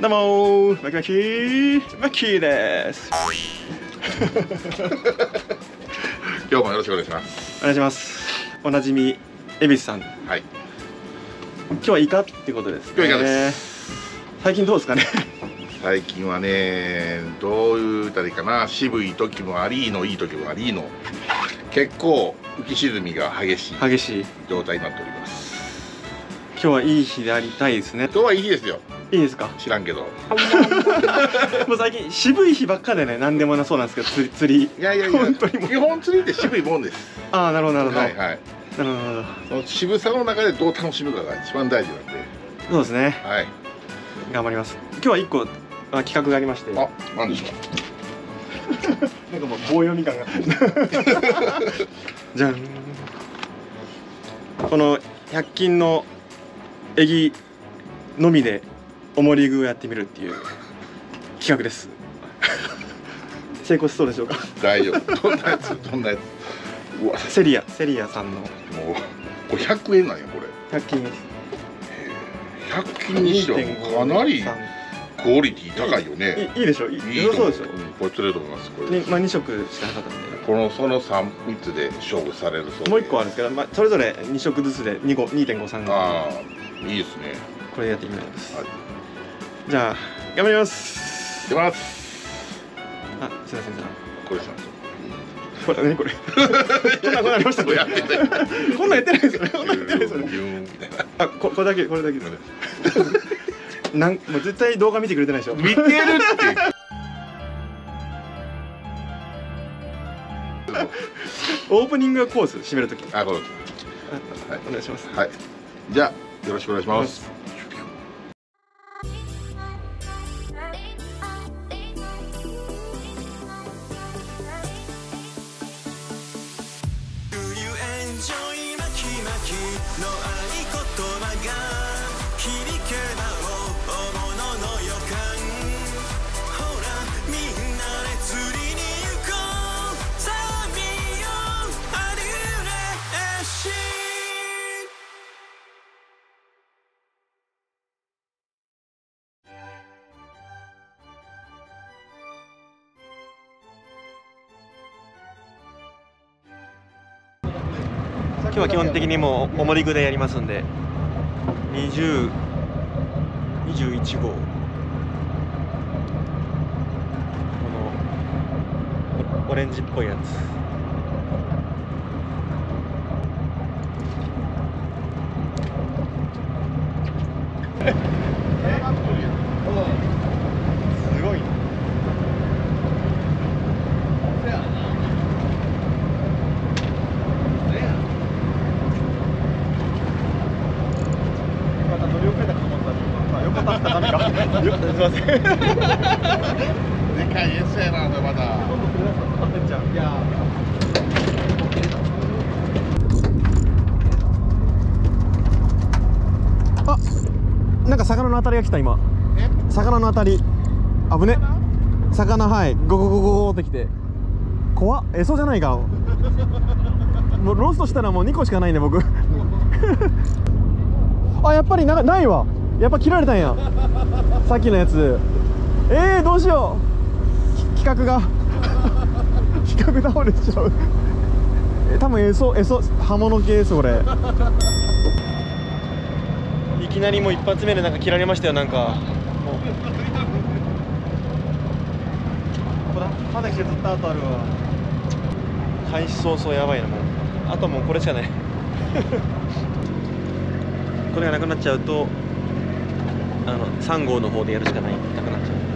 どうもマキマキです。 今日もよろしくお願いします。 お願いします。おなじみ恵比寿さん。 はい。 今日はイカってことですね。 今日イカです。 最近どうですかね。 最近はね、どういうたらいいかな、渋い時もありの、いい時もありの、結構浮き沈みが激しい状態になっております。 今日はいい日でありたいですね。 今日はいい日ですよ。 いいですか。 知らんけど。もう最近渋い日ばっかでね、何でもなそうなんですけど、釣り。 いやいやいや、本当にもう基本釣りって渋いもんです。 ああ、なるほどなるほど。 はいはい。なるほど。その渋さの中でどう楽しむかが一番大事なんで。 そうですね。 はい。 頑張ります。今日は一個企画がありまして。 あ、なんでしょう。なんかもう棒読み感が。じゃん。この100均のエギのみでおもり具をやってみるっていう企画です。成功しそうでしょうか。 大丈夫。どんなやつどんなやつ。 うわ、セリアさんの。もうこれ100円なんやこれ。 100均です。 100均にしてはかなりクオリティ高いよね。 いいでしょ。いいそうですよ。 これ釣れると思います。これ。 まあ2色しかなかったんで。 その3つで勝負されるそうで。 もう1個あるんですけど、まあそれぞれ2色ずつで2.53。 ああ、いいですね。 これでやっていきます。じゃあ頑張ります。 頑張ります。 あ、すいません。 これします。 これ何これ。こんなありました。こんなんやってないですよね。こんなんやってないですよね。あ、これだけです。もう絶対動画見てくれてないでしょ。 見てるって。 オープニングコース締めるとき。 あ、これ。 はい、お願いします。 はい。じゃあよろしくお願いします。 今日は基本的にもうおもり具でやりますんで、21号、このオレンジっぽいやつ。すごいね。すいません。でかい S やな、まだ。 あ、なんか魚の当たりが来た今。魚の当たり。危ね。魚、はい。ゴゴゴゴゴってきて。怖っ。そうじゃないか。もうロストしたらもう2個しかないね僕。あ、やっぱりないわ。やっぱ切られたんや。さっきのやつ。どうしよう。企画が企画倒れちゃう。多分刃物系ですこれ。いきなりもう一発目でなんか切られましたよ。なんかまだ削った後あるわ。開始早々やばいな。もうあともうこれしかない。これがなくなっちゃうと3号の方でやるしかなくなっちゃう。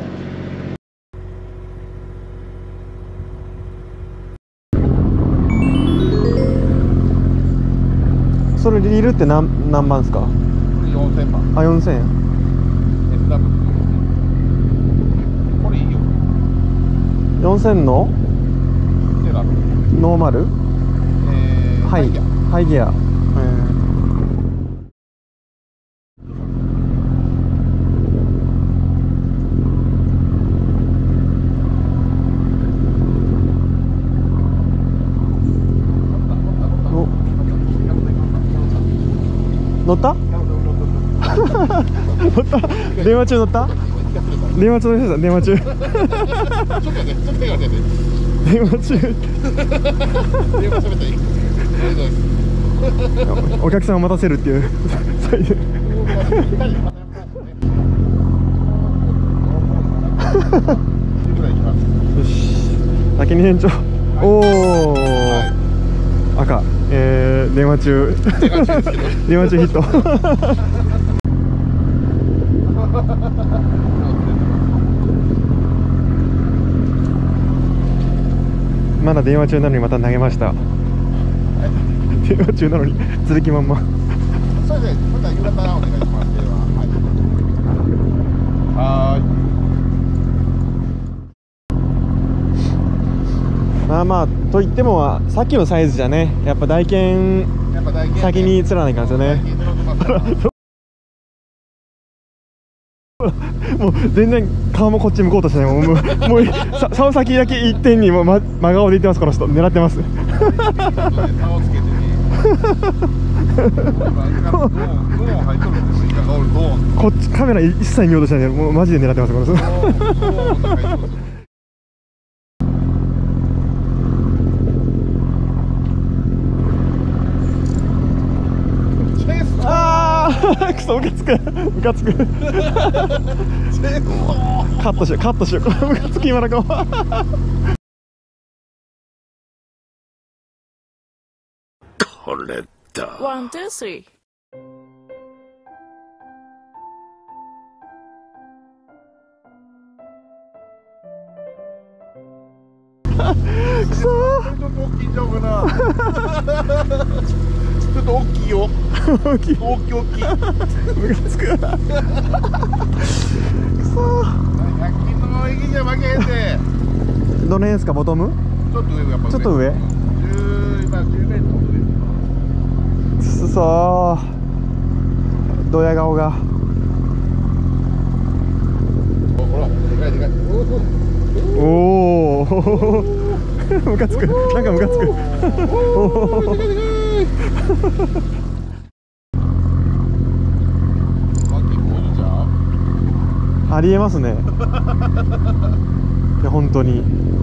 それリールって何番ですか。 4000番。 あ、4000円。 SW これいいよ。 4000のノーマル、ハイギア。乗った乗った。で電話中乗った？電話中乗りました。電話中。 ちょっとね、ちょっと待って。 電話中。 電話喋ったらいい。 お客さんを待たせるっていう。最悪。よし。先に延長。おお。赤。電話中。電話中ヒット。まだ電話中なのにまた投げました。電話中なのに続きまんま。 それでまた夕方お願いします。はい。 まあまあと言ってもさっきのサイズじゃね、やっぱ台券先に釣らないかんですよね。もう全然顔もこっち向こうとしてない。もう竿先だけ一点にもう真顔で言ってます。この人狙ってます。こっちカメラ一切見ようとしてない。もうマジで狙ってますこの人。クソムカつくムカつく。カットしようカットしよう。ムカつく今の顔。 これだ。 ワン、ツー、スリー。 くそー。 ちょっと大きいんちゃうかな。ちょっと大きいよ。大きい。ムカつく。くそー。 100均の駅じゃ負けへんで。 どの辺ですか？ボトム？ ちょっと上やっぱ。ちょっと上。今10メートルくそー。ドヤ顔が。 ほら、でかい。 おお。ムカつく。なんかムカつく。ありえますね。いや本当に。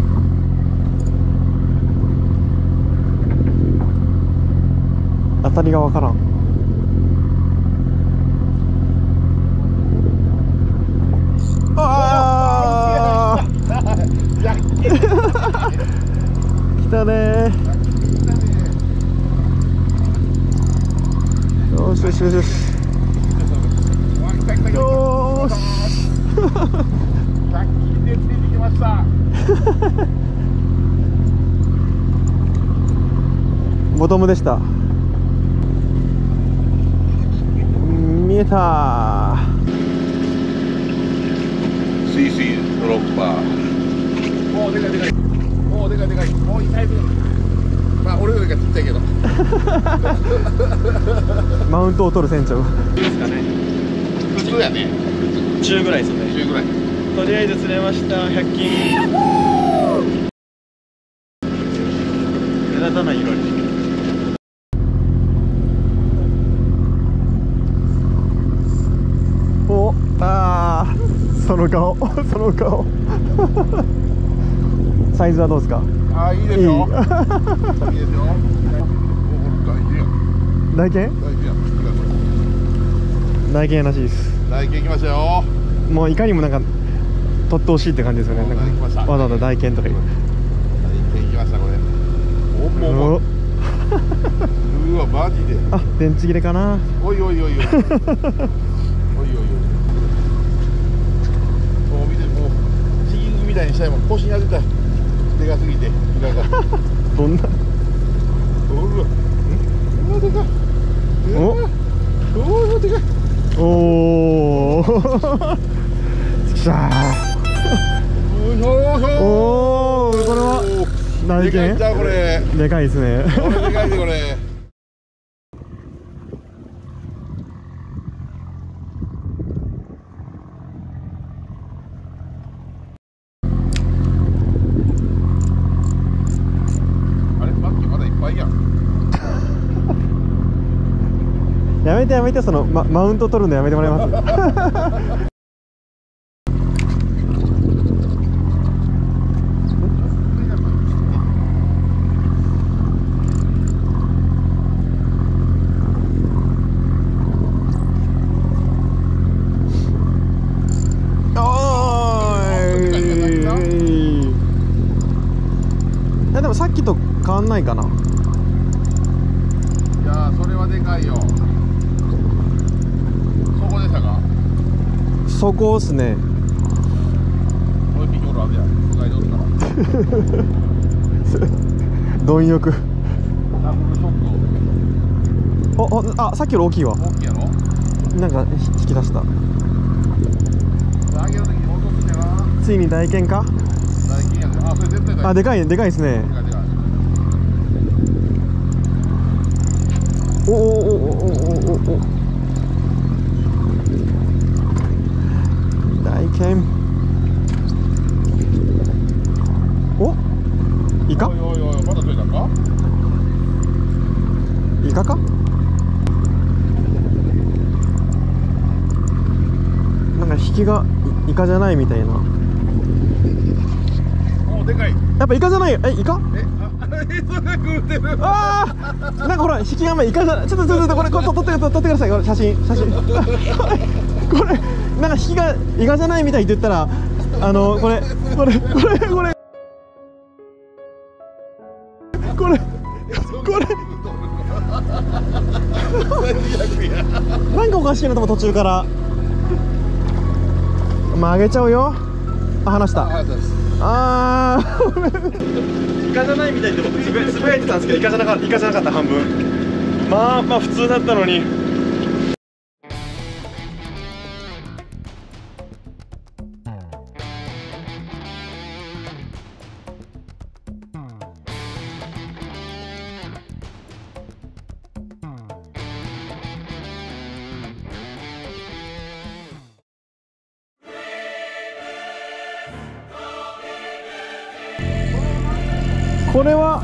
当たりがわからん。ああ。来たねー。よしよしよしよし。よーし。 100均でついてきました。 ボトムでした。見えたー。 スイスイドロッパー。おおでかい。おおでかい。もういいサイズ。まあ俺よりがちっちゃいけど。 マウントを取る船長。いいですかね。 普通やね。 中ぐらいですね。 中ぐらい。 とりあえず釣れました。100均。目立たない色に。お、ああ、その顔。サイズはどうですか？ ああ、いいですよ。いいですよ。 台券？台券らしいです。 台券行きましたよ。 もういかにもなんか取ってほしいって感じですよね。なんかわざわざ台券とか言う。 台券行きましたこれ。お。うわマジで。 あ、電池切れかな。 おい。もう見てもう地銀みたいにしたいもん。腰に当てたい。でかすぎて。 どんな。 うわでかい。おでかい。 おお。しゃあ。おお、これは台券。 これでかいですね。 これでかいでこれ。あれバッキーまだいっぱいやん。 やめてその、マウント取るのやめてもらえます？ さっきと変わんないかな。 いやー、それはでかいよ。そこでしたか。 そこっすね。 これピコールあるやん。使いどるから貪欲。 ダブルショックあ、さっきより大きいわ。 大きいやろ。 なんか引き出した。 上げるときに落とすんやな。 ついに大剣か。 大金やで。あ、それ絶対あ、でかいでかいですね。 でかいでかい。 おおおおおおおお。大剣。お、イカ？ おいおいおい、まだ取れたんか？ イカか？なんか引きがイカじゃないみたいな。 お、でかい。 やっぱイカじゃないよ。イカ？ それ食うてる。 ああ、なんかほら引きがイカじゃない。ちょっとこれ撮ってください。これ写真これなんか引きがイカじゃないみたいって言ったらこれなんかおかしいなと思う途中から。まああげちゃうよ。あ、離した。あーイカじゃないみたいって僕つぶやいてたんですけど、イカじゃなかった半分。まあ普通だったのに。これは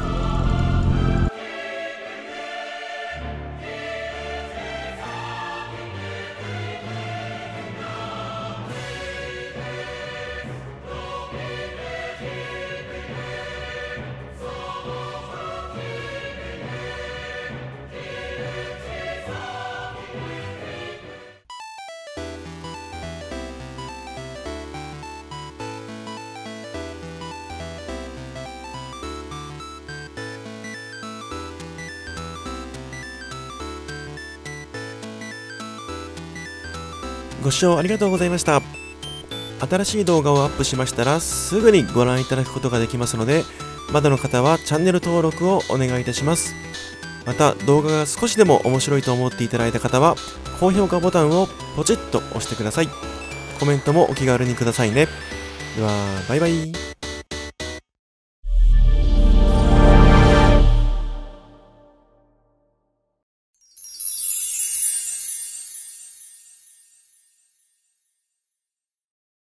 ご視聴ありがとうございました。新しい動画をアップしましたらすぐにご覧いただくことができますので、まだの方はチャンネル登録をお願いいたします。また動画が少しでも面白いと思っていただいた方は高評価ボタンをポチッと押してください。コメントもお気軽にくださいね。ではバイバイ。